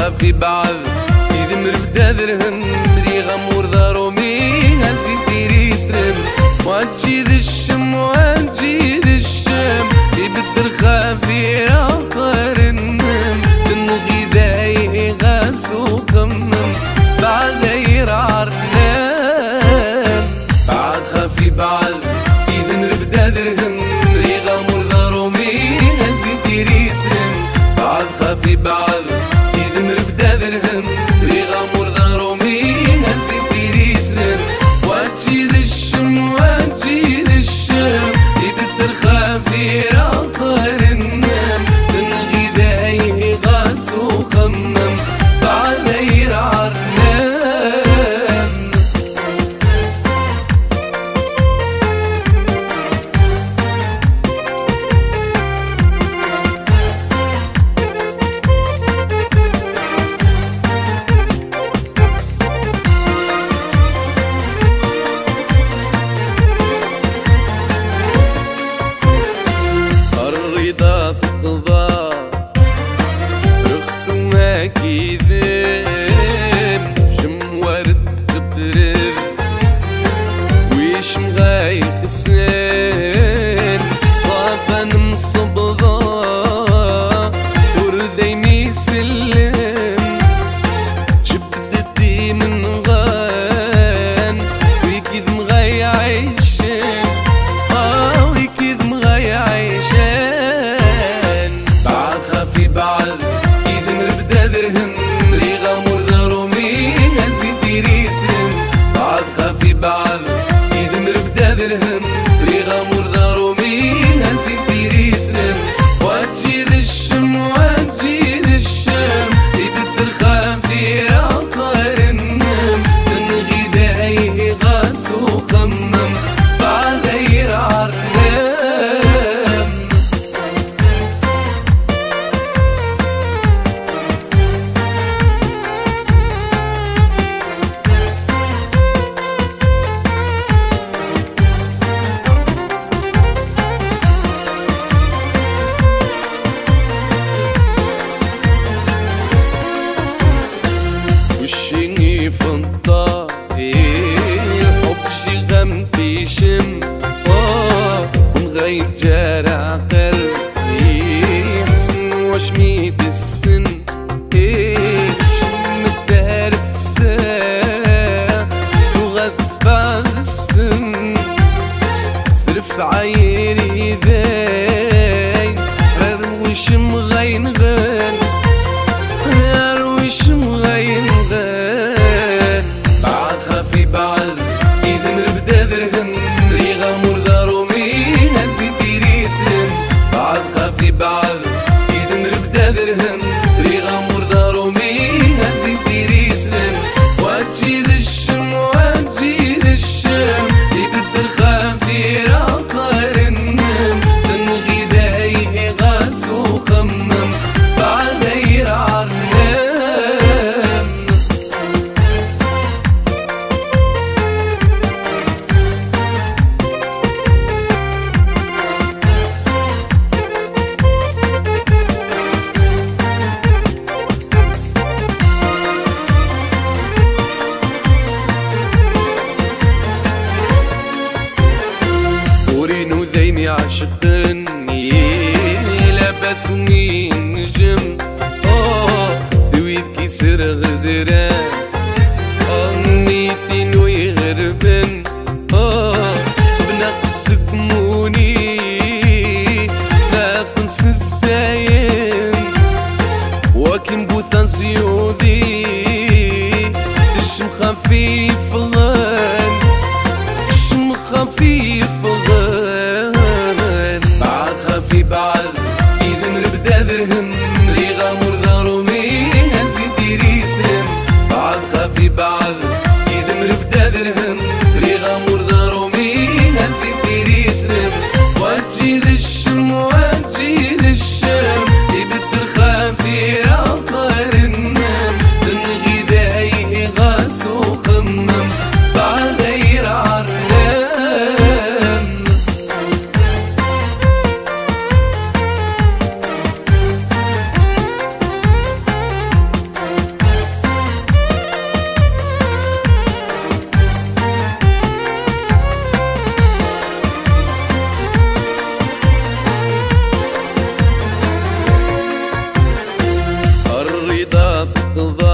خافي بعض يدمر بدا درهم ريغا مور دارو مين هزي ديري سرم واتجي ذي الشم واتجي ذي الشم يبدر خافي عقار النم تنغي داي غاس وخمم بعد يرعر نام بعد خافي بعد يدمر بدا درهم ريغا مور دارو مين هزي ديري سرم بعد خافي بعد يدمر بدا درهم ريغا مور دارو مين هزي ديري سرم واتجي ذي الشم واتجي ذي الشم يبدر خافي عقار النم تنغي داي غاس وخمم بعد يرعر نام الرضا في القضاء رخت وما كيذب جم ورد تبرد ويش مغاي خسان صافا نصبضا وردي ميسلم جبدتي من غان ويكيد مغاي عيشان ويكيد مغاي عيشان بعد خافي بعد يدمر بدا درهم ريغا مور دارو مين هزي ديري سرم بعد خافي بعد يدمر بدا درهم ريغا مور دارو مين هزي ديري سرم واتجي ذي الشم واتجي ذي الشم يبدر خافي عقار النم تنغي داي غاس وخمم بعد يرعر نام وشيني فضة الحب شي غمتي شم ونغير جارع قلبي حسن وشميت السن شم التعرف الساعة وغثى السن صرف عيري ذاين روش مغين غان روش مغين غان بعد خافي بعد يدمر بدا درهم ريغا مور دارو مين هزي ديري سرم بعد خافي بعد يدمر بدا درهم ريغا مور دارو مين هزي ديري سرم واتجي ذي الشم واتجي ذي الشم يبدر خافي عقار النم تنغي داي غاس وخمم بعد يرعر نام ورينو ذيني عشقني لاباس ومين نجم دويد كيسر غدران نيتين ويغربن بنقصك موني ناقص الزاين وكن بوثان زيودي الشم خفيف غان الشم خفيف غان بعد خافي بعد يدمر بدا درهم ريغا مور دارو مين هزي ديري سرم بعد خافي بعد يدمر بدا درهم ريغا مور دارو مين هزي ديري سرم واتجي ذي الشم واتجي ذي الشم يبدر خافي عقار النم تنغي داي غاس وخمم قضى